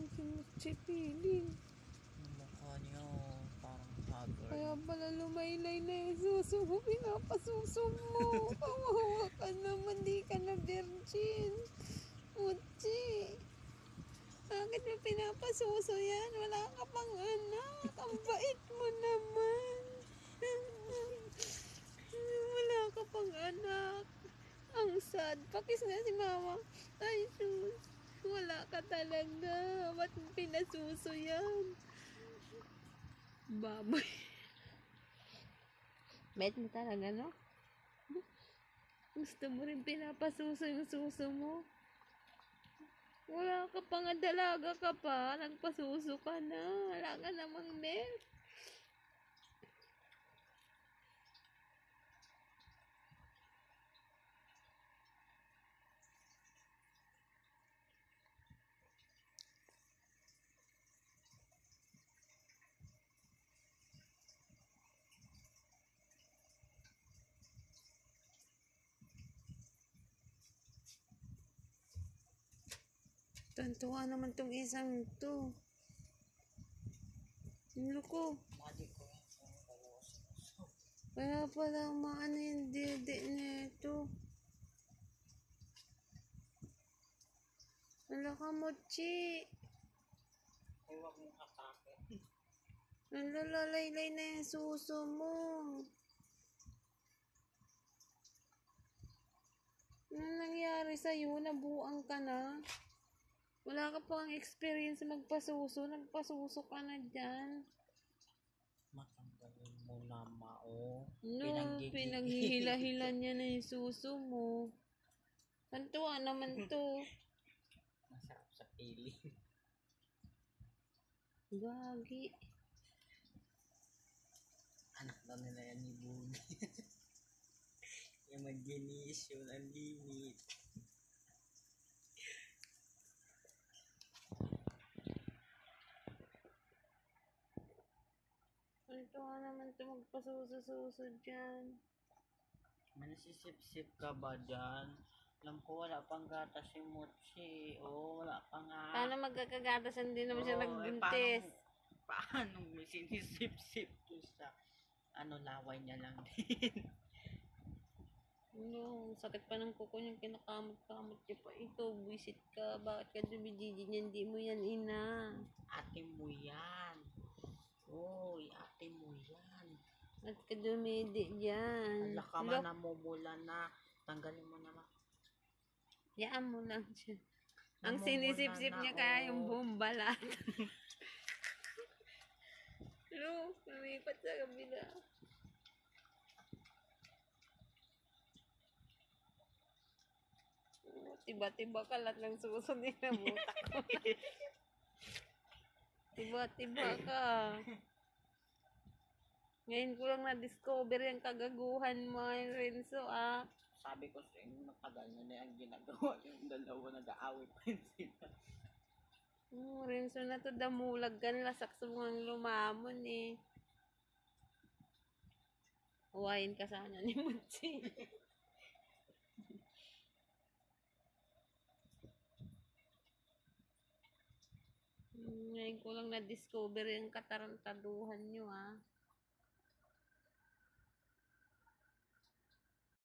Si Piling. Yung mukha niya, parang haggard. Kaya pala lumaylay na yung suso mo. Pinapasuso mo. Kawawa ka naman. Di ka na virgin. Uchi. Bakit mo pinapasuso yan? Wala ka pang anak. Ang bait mo naman. Wala ka pang anak. Ang sad. Pakis nga si mama. Ay, sus. Wala ka talaga. Ba't pinasuso yan? Baboy. Bait mo talaga, no? Gusto mo rin pinapasuso yung suso mo? Wala ka pa nga, dalaga ka pa. Nagpasuso ka na. Wala ka namang milk. Tuntua naman tong isang to. Loko. Mali ko yan. Kaya pala maano yung dede nito. Wala ka, Mochi. Ay, huwag mong atake. Nalalaylay na yung suso mo. Ano nangyari sa'yo? Nabuang ka na? Wala ka pang experience magpasuso. Nagpasuso ka na dyan. Matanggalin mo na, Mao. No, pinaghihila-hila niya na yung suso mo. Tantuwa naman to. Masarap sa piling. Gagi. Anak daw nila yan ni Buni. Yung mag-ginis yun, ang limit. Tantuwa naman to magpasuso-suso dyan. Manasisip-sip ka ba dyan? Alam ko wala pang gatas si Mochi. Oo, wala pa nga. Paano magkakagatasan din naman siya Oo, nagbuntis? paano may sinisip-sip to sa laway niya lang din. No, sakit pa ng kuko niyang kinakamot-kamot niya pa. Ito, buisit ka. Bakit ka dumididi niyan? Hindi mo yan, ina. Ate mo yan. Uy, ate mo yan. At ka dumidi dyan. Ala ka man, namumula na. Tanggalin mo naman. Yaan mo lang siya. Ang Namumula sinisip-sip na, niya kaya oh. yung buong balat. Lo, lumipat sa kabila. Tiba-tiba ka lahat ng suso nila butak ko. Tiba-tiba ka. Ngayon ko lang na-discover yung kagaguhan mo, Renzo, ah. Sabi ko sa inyo, matagal na yung ginagawa yung dalawa, nag-aaway pa rin sila. Renzo na to, damulag ka, lasak sa mga lumamon, eh. Uwain ka sana ni Mutsi. Ngayon ko lang na-discover yung katarantaduhan nyo, ah.